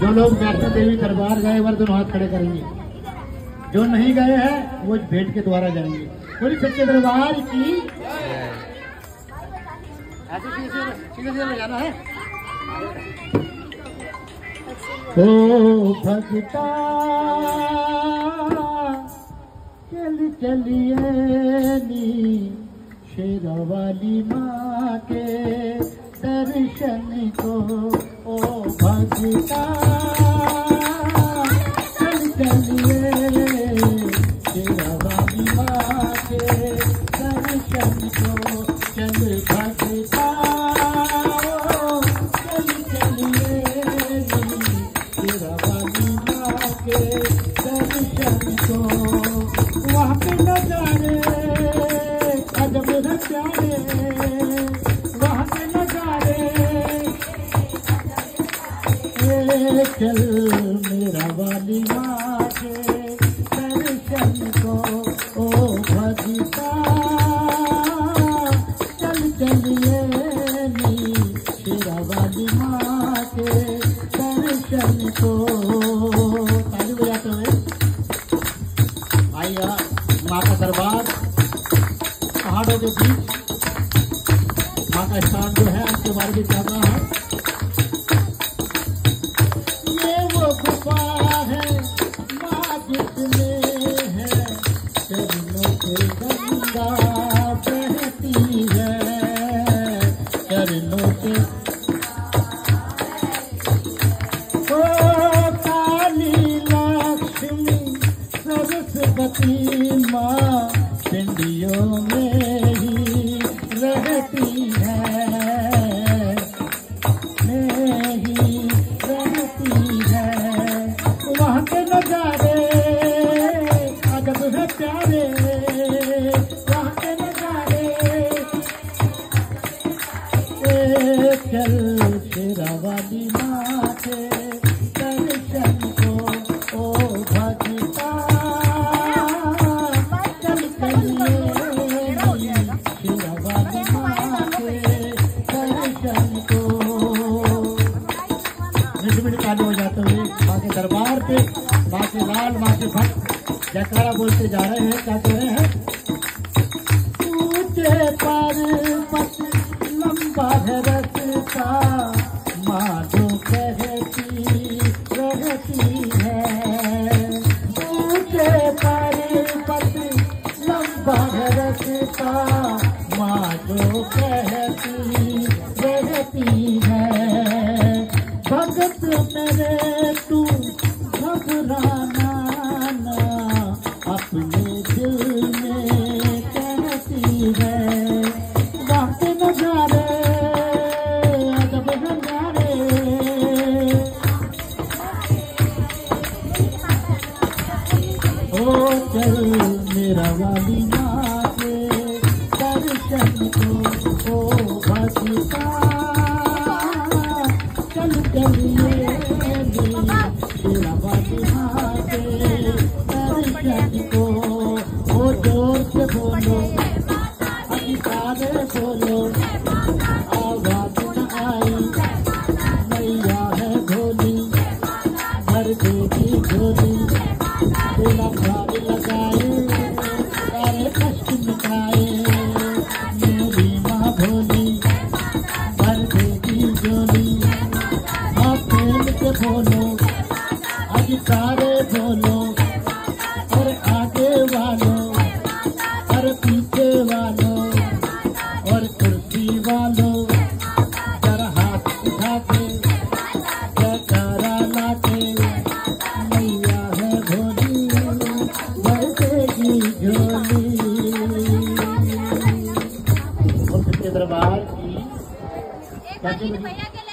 जो लोग वैष्णो देवी दरबार गए वर दोनों हाथ खड़े करेंगे, जो नहीं गए हैं वो भेंट के द्वारा जाएंगे। पूरी सच्चे दरबार की ऐसे सीधे ले जाना है। ओ भगता चल चलिए नी शेरा वाली माँ के दर्शन को। ओ भगता चल चलिए शेरा वाली माँ के दर्शन को। चल भगता चल चलिए शेरा वाली माँ के दर्शन को। वहाँ पे नजारे अजब है प्यारे, वहाँ पे नजारे चल मेरा वाली माँ के दर्शन को। ओ भगता चल चलिए नी शेरा वाली माँ के दर्शन को। ताली बजाते हुए आइए माँ का दरबार पहाड़ों के बीच, माँ का स्थान जो है उसके बारे में कहना है। ये वो गुफा है माँ जिसमें है चरणों से गंगा बहती है, चरणों से। ओ काली लक्ष्मी सरस्वती माँ पिंडियों में ही रहती है, में ही रहती है। वहाँ के नजारे अजब है प्यारे, वहाँ के नजारे चल शेरा वाली माँ के दर्शन को। ओ भगता चल चलिए शेरा वाली माँ के दर्शन को। मिनट ताली बजाते हुए माँ के दरबार पे माँ के लाल माँ के भक्त जयकारा बोलते जा रहे हैं। क्या कह रहे हैं? ऊंचे पर्वत लंबा है रास्ता माँ जो कहती रहती है। ऊंचे पर्वत लंबा है रास्ता माँ जो कहती रहती है। भगत मेरे तू घबराना ना अपने दिल में कहती है। वहाँ के नजारे अजब नजारे ओ चल मेरा वाली माँ के दर्शन को। ओ भगता चल चलिए शेरा वाली माँ के दर्शन को। ओ जोर से बोलो अधिकारे बोलो आवाज न आई मैया है भोली भर देगी झोली। तेरा प्यार लगाए सारे कष्ट मिटाए मेरी माँ भोली भर देगी झोली। हाँ प्रेम से बोलो अधिकारे बोलो और आगे वालों और पीछे वालों और कुर्सी वालों जरा हाथ उठा के जयकारा लाके मैया है भोली भर देगी झोली। और सच्चे दरबार की